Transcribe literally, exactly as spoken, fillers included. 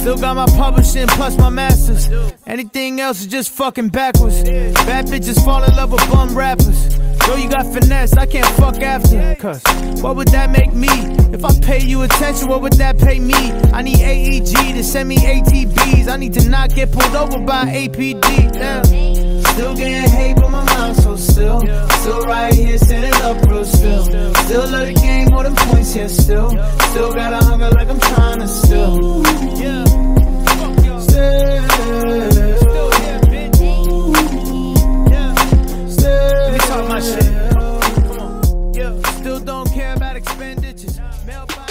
Still got my publishing plus my masters. Anything else is just fucking backwards. Bad bitches fall in love with bum rappers. Yo, you got finesse, I can't fuck after. Cause what would that make me? If I pay you attention, what would that pay me? I need A E G to send me A T Bs. I need to not get pulled over by A P D. Damn. Still getting hate, but my mind so still. Still right here, standing up real still. Still love the game, more than points here still. Still got a hunger like I'm trying to still. Yeah. Still. Still here, bitch. Yeah. Still. Let me talk my shit. Come on. Yeah. Still don't care about expenditures. Mailbox.